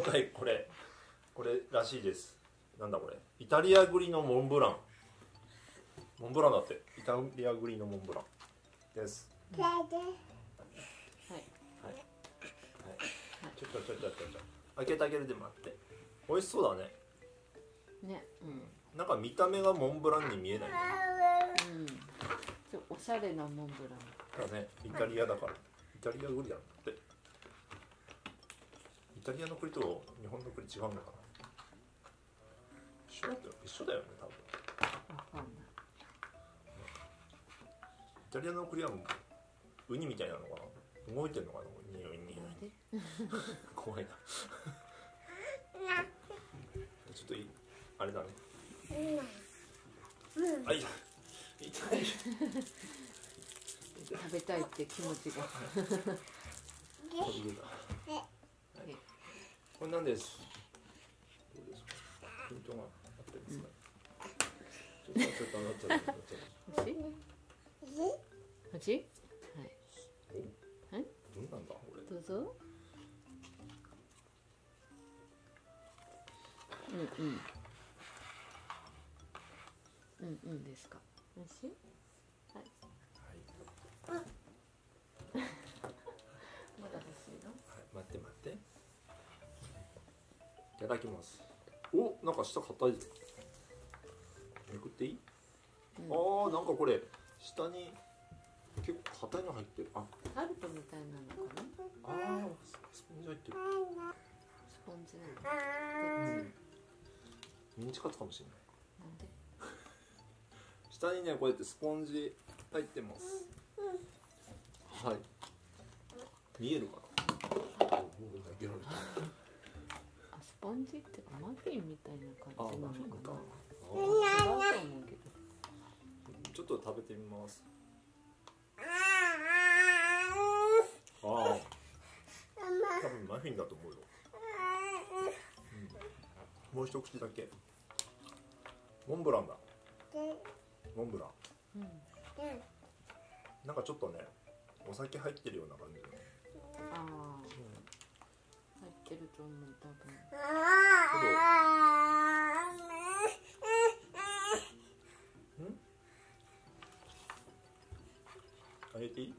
回これらしいです。なんだこれ、イタリア栗のモンブラン。モンブランだって。イタリア栗のモンブランです。はいはいはい。ちょ開けてあげるでもあって。美味しそうだね。 ね、 なんか見た目がモンブランに見えないね。 おしゃれなモンブランだね。イタリアだから。イタリア栗なんだって。イタリアの栗と日本の栗違うのかな。一緒だよね多分。 わかんない。 イタリアの栗はウニみたいなのかな。動いてんのかな。匂い怖いな。ちょっとあれだね。あ、痛い。 食べたいって気持ちが。 これなんです。どうですか。ピントが合ってますか。ちょっとなっちゃう。 欲しい？はい。はい。 どんなんだこれ。 どうぞ。ですか。美味しい？はい。まだ欲しいの？ はい、待って。いただきます。お、なんか下硬いぞ。めくっていい？ああ、なんかこれ下に結構硬いの入ってる。あ、 タルトみたいなのかな？ ああ、スポンジ入ってる。 スポンジなの？ ミンチカツかもしれない。 なんで？ 下にね、こうやってスポンジ入ってます。はい。見えるかな。 スポンジってかマフィンみたいな感じなのかな。違うと思うけど。 ちょっと食べてみます。多分マフィンだと思うよ。もう一口だけ。モンブランだ。モンブラン。なんかちょっとね、お酒入ってるような感じ。 入ってると思う多分。 あげていい？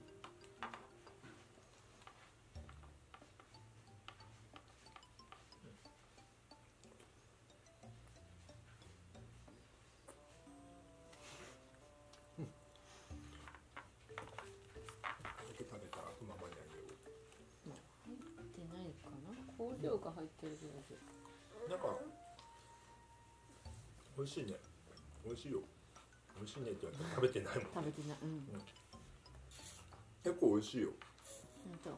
食べたらママにあげよう。 入ってないかな。香料が入ってるぐらいで。 なんか美味しいね。美味しいよ。美味しいねって言われて食べてないもん。 食べてない。 結構美味しいよ。 本当。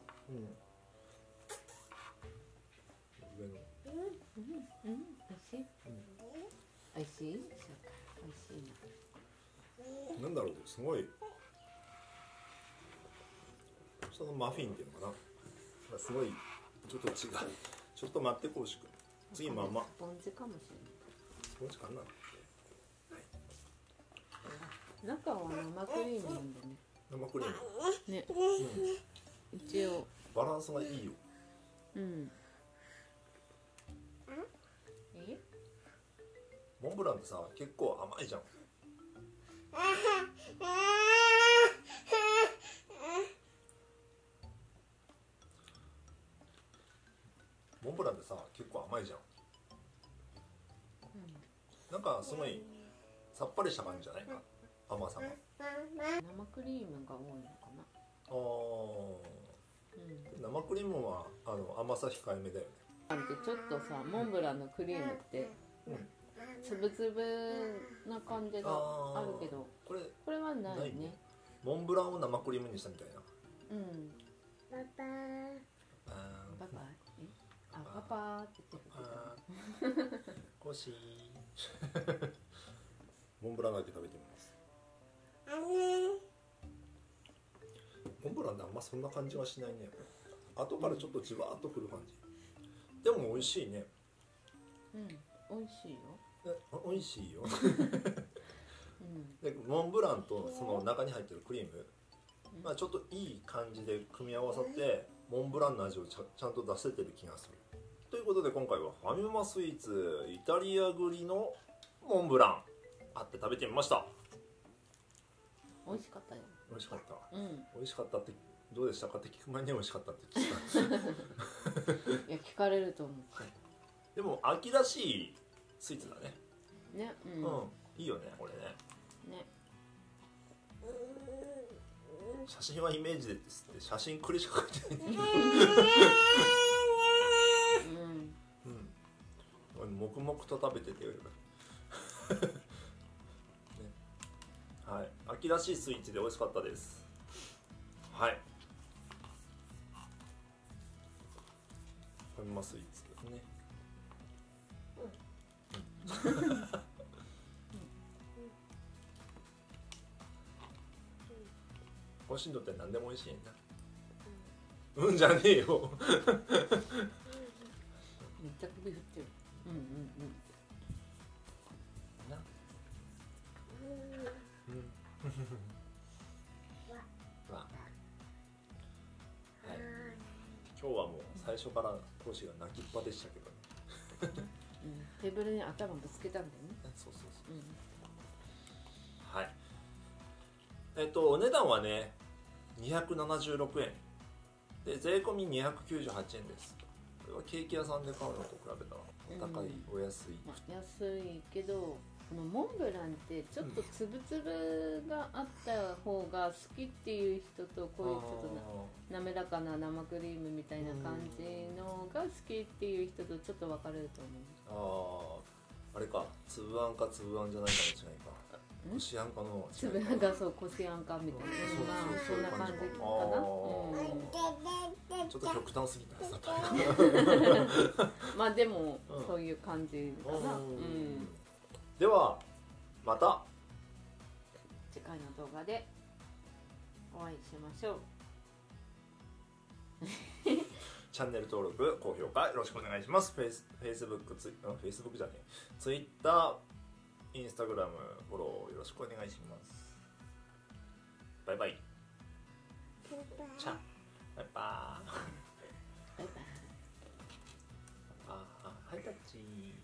上の。 美味しい。美味しい。そうか。美味しいな。 なんだろう、すごい。そのマフィンっていうのかな。すごい。ちょっと違う。ちょっと待って、こうしく。次ママ。 スポンジかもしれない。 スポンジかな。 中は生クリームなんだね。 生クリーム。 ね。一応。 バランスがいいよ。モンブランってさ、結構甘いじゃん。モンブランってさ、結構甘いじゃん。なんかすごいさっぱりした感じじゃないか。甘さが。 生クリームが多いのかな。 生クリームは甘さ控えめだよね。 ちょっとさ、モンブランのクリームってつぶつぶな感じがあるけど、これはないね。 モンブランを生クリームにしたみたいな。 パパパパって言ってる。 欲しい。モンブランだけ食べてみます。モンブランってあんまそんな感じはしないね。後からちょっとじわーっとくる感じ。でも美味しいね。 美味しいよ。 美味しいよ。でモンブランとその中に入ってるクリーム、まあちょっといい感じで組み合わさってモンブランの味をちゃんと出せてる気がする。ということで今回はファミマスイーツイタリア栗のモンブランあって食べてみました。 美味しかったよ。 美味しかった、 うん美味しかったってどうでしたかって聞く前に美味しかったって聞いたいや聞かれると思う。 でも秋らしいスイーツだね。 ね、うん、 いいよねこれね。 ね。 写真はイメージですって写真くりしか書いてない黙々と食べててよ、ね、はい、秋らしいスイーツで美味しかったです。はい、ファミマスイーツね。美味しいのって何でも美味しいんだ。うんじゃねえよめっちゃ首振ってる。 なはい、今日はもう最初から講師が泣きっぱでしたけど、 テーブルに頭ぶつけたんだよね。 そうそうそう、はい。お値段はね276円で税込み298円です。これはケーキ屋さんで買うのと比べたらお高い、お安い、 安いけどこのモンブランってちょっとつぶつぶがあった方が好きっていう人とこういうちょっと滑らかな生クリームみたいな感じのが好きっていう人とちょっと分かれると思う。 あれか、粒あんか粒あんじゃないかの違いか。こしあんかの違いか。 粒あんがそうこしあんかみたいな、そんな感じかな。ちょっと極端すぎたやつだった。 まあでもそういう感じかな。 ではまた次回の動画でお会いしましょう。 チャンネル登録、高評価よろしくお願いします。フェイスブックじゃねえ、ツイッター、インスタグラムフォローよろしくお願いします。バイバイ。チャバイバー。バイバイ。ハイタッチ。